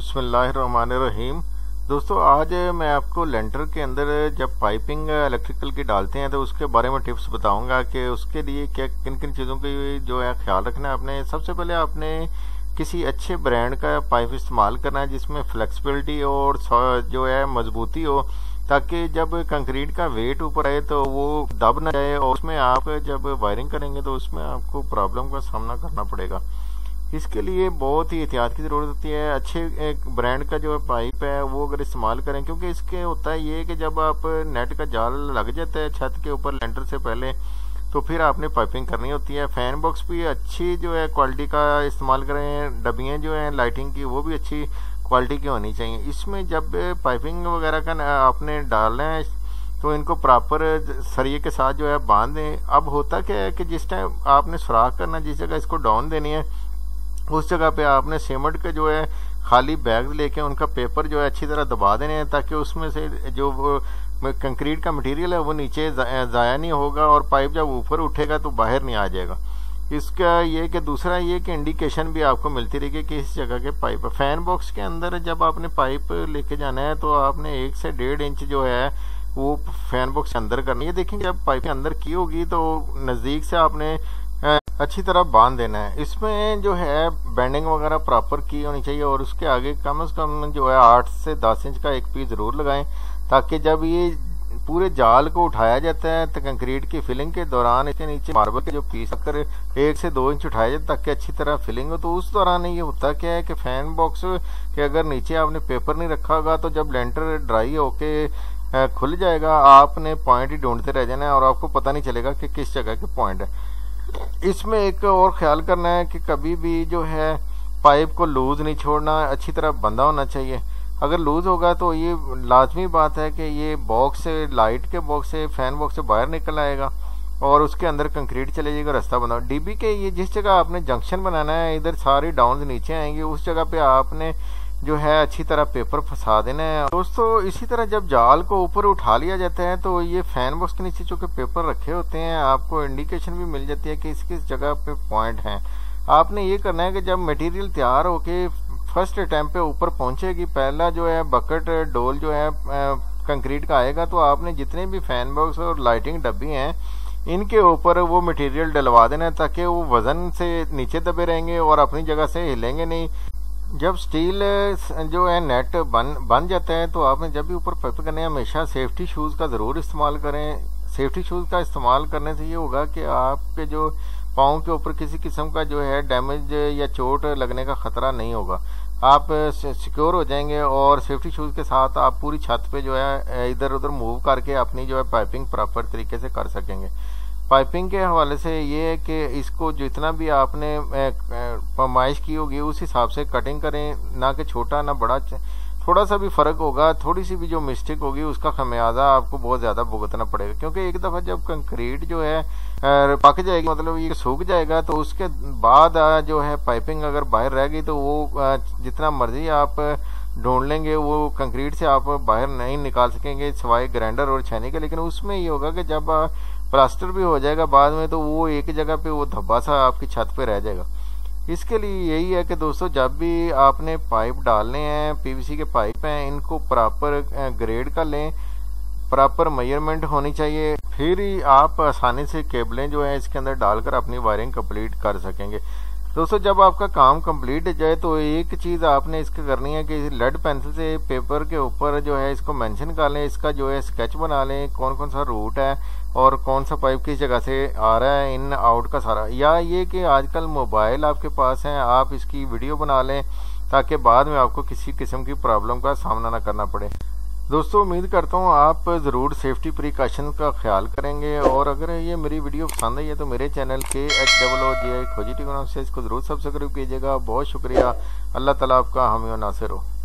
بسم اللہ الرحمن الرحیم۔ دوستو آج میں آپ کو لینٹر کے اندر جب پائپنگ الیکٹریکل کی ڈالتے ہیں تو اس کے بارے میں ٹپس بتاؤں گا کہ اس کے لیے کیا کن کن چیزوں کی جو ہے خیال رکھنا ہے۔ آپ نے سب سے پہلے آپ نے کسی اچھے برانڈ کا پائپ استعمال کرنا ہے جس میں فلیکسیبلٹی اور جو ہے مضبوطی ہو، تاکہ جب کنکریٹ کا ویٹ اوپر آئے تو وہ دب نہ جائے، اور اس میں آپ جب وائرنگ کریں گے تو اس میں آپ کو پرابلم کا سامنا کرنا پڑے گا۔ اس کے لیے بہت ہی احتیاط کی ضرورت ہوتی ہے۔ اچھے ایک برانڈ کا جو پائپ ہے وہ اگر استعمال کریں، کیونکہ اس کے ہوتا ہے یہ کہ جب آپ نیٹ کا جال لگ جاتا ہے چھت کے اوپر لینٹر سے پہلے، تو پھر آپ نے پائپنگ کرنی ہوتی ہے۔ فین باکس بھی اچھی جو ہے کوالٹی کا استعمال کریں، ڈبیاں جو ہیں لائٹنگ کی وہ بھی اچھی کوالٹی کی ہونی چاہیے۔ اس میں جب پائپنگ وغیرہ کا آپ نے ڈالنا ہے تو ان کو پراپر سریے کے ساتھ جو ہے باندھ دیں۔ اب ہوتا کیا ہے کہ جس ٹائم آپ نے سوراخ کرنا، جس جگہ اس کو ڈاؤن دینی ہے، اس جگہ پہ آپ نے سیمنٹ کے جو ہے خالی بیگ لے کے ان کا پیپر جو ہے اچھی طرح دبا دینے ہیں، تاکہ اس میں سے جو کنکریٹ کا مٹیریل ہے وہ نیچے ضائع نہیں ہوگا، اور پائپ جب اوپر اٹھے گا تو باہر نہیں آ جائے گا۔ اس کا یہ کہ دوسرا یہ کہ انڈیکیشن بھی آپ کو ملتی رہے گی کہ اس جگہ کے پائپ فین باکس کے اندر جب آپ نے پائپ لے کے جانا ہے تو آپ نے 1 سے 1.5 انچ جو ہے وہ فین باکس اندر کرنی ہے۔ دیکھیں جب پائپ اندر کی ہوگی تو نزدیک سے آپ نے اچھی طرح باندھ دینا ہے۔ اس میں جو ہے بینڈنگ وغیرہ پراپر کی ہونی چاہیے، اور اس کے آگے کم از کم جو ہے 8 سے 10 انچ کا ایک پیس ضرور لگائیں، تاکہ جب یہ پورے جال کو اٹھایا جاتا ہے تو کنکریٹ کی فلنگ کے دوران اس کے نیچے ماربل کے جو پیس کر 1 سے 2 انچ اٹھایا جاتا ہے تاکہ اچھی طرح فلنگ ہو۔ تو اس دوران یہ ہوتا کیا ہے کہ فین باکس کے اگر نیچے آپ نے پیپر نہیں رکھا ہوگا تو جب لینٹر ڈرائی ہو کے کھل جائے گا، آپ نے پوائنٹ ہی ڈھونڈتے رہ جانا ہے اور آپ کو پتہ نہیں چلے گا کہ کس جگہ کے پوائنٹ ہے۔ اس میں ایک اور خیال کرنا ہے کہ کبھی بھی جو ہے پائپ کو لوز نہیں چھوڑنا، اچھی طرح بندھا ہونا چاہیے۔ اگر لوز ہوگا تو یہ لازمی بات ہے کہ یہ باکس سے لائٹ کے باکس سے فین باکس سے باہر نکل آئے گا اور اس کے اندر کنکریٹ چلے جائے گا، راستہ بنا۔ ڈی بی کے یہ جس جگہ آپ نے جنکشن بنانا ہے ادھر ساری ڈاؤنز نیچے آئیں گے، اس جگہ پہ آپ نے جو ہے اچھی طرح پیپر پھنسا دینا ہے۔ دوستو اسی طرح جب جال کو اوپر اٹھا لیا جاتا ہے تو یہ فین باکس کے نیچے چونکہ پیپر رکھے ہوتے ہیں، آپ کو انڈیکیشن بھی مل جاتی ہے کہ کس جگہ پہ پوائنٹ ہیں۔ آپ نے یہ کرنا ہے کہ جب مٹیریل تیار ہو کے فرسٹ اٹیمپٹ پہ اوپر پہنچے گی، پہلا جو ہے بکٹ ڈول جو ہے کنکریٹ کا آئے گا، تو آپ نے جتنے بھی فین باکس اور لائٹنگ ڈبی ہیں ان کے اوپر وہ مٹیریل ڈلوا دینا ہے، تاکہ وہ وزن سے نیچے دبے رہیں گے اور اپنی جگہ سے ہلیں گے نہیں۔ جب سٹیل جو ہے نیٹ بن جاتا ہے تو آپ نے جب بھی اوپر پائپ کرنے ہمیشہ سیفٹی شوز کا ضرور استعمال کریں۔ سیفٹی شوز کا استعمال کرنے سے یہ ہوگا کہ آپ کے جو پاؤں کے اوپر کسی قسم کا جو ہے ڈیمیج یا چوٹ لگنے کا خطرہ نہیں ہوگا، آپ سیکیور ہو جائیں گے، اور سیفٹی شوز کے ساتھ آپ پوری چھت پہ جو ہے ادھر ادھر موو کر کے اپنی جو ہے پائپنگ پراپر طریقے سے کر سکیں گے۔ پائپنگ کے حوالے سے یہ ہے کہ اس کو جتنا بھی آپ نے پیمائش کی ہوگی اس حساب سے کٹنگ کریں، نہ کہ چھوٹا نہ بڑا۔ تھوڑا سا بھی فرق ہوگا، تھوڑی سی بھی جو مسٹیک ہوگی اس کا خمیازہ آپ کو بہت زیادہ بھگتنا پڑے گا، کیونکہ ایک دفعہ جب کنکریٹ جو ہے پک جائے گی، مطلب یہ سوکھ جائے گا، تو اس کے بعد جو ہے پائپنگ اگر باہر رہ گئی تو وہ جتنا مرضی آپ ڈھونڈ لیں گے وہ کنکریٹ سے آپ باہر نہیں نکال سکیں گے سوائے گرائنڈر اور چھینی کے۔ لیکن اس میں یہ ہوگا کہ جب پلاسٹر بھی ہو جائے گا بعد میں تو وہ ایک جگہ پہ وہ دھبا سا آپ کی چھت پہ رہ جائے گا۔ اس کے لیے یہی ہے کہ دوستو جب بھی آپ نے پائپ ڈالنے ہیں، پی وی سی کے پائپ ہیں، ان کو پراپر گریڈ کا لیں، پراپر میجرمنٹ ہونی چاہیے، پھر ہی آپ آسانی سے کیبلیں جو ہیں اس کے اندر ڈال کر اپنی وائرنگ کمپلیٹ کر سکیں گے۔ دوستو جب آپ کا کام کمپلیٹ ہو جائے تو ایک چیز آپ نے اس کے کرنی ہے کہ لیڈ پینسل سے پیپر کے اوپر جو ہے اس کو مینشن کر لیں، اس کا جو ہے اسکیچ بنا لیں، کون کون سا روٹ ہے اور کون سا پائپ کس جگہ سے آ رہا ہے، ان آؤٹ کا سارا۔ یا یہ کہ آج کل موبائل آپ کے پاس ہیں، آپ اس کی ویڈیو بنا لیں تاکہ بعد میں آپ کو کسی قسم کی پرابلم کا سامنا نہ کرنا پڑے۔ دوستو امید کرتا ہوں آپ ضرور سیفٹی پریکاشن کا خیال کریں گے، اور اگر یہ میری ویڈیو پسند آئی ہے تو میرے چینل KHOOGI کھوجی ٹی کو نام سے اس کو ضرور سبسکرائب کیجیے گا۔ بہت شکریہ۔ اللہ تعالیٰ آپ کا حامی و ناصر ہو۔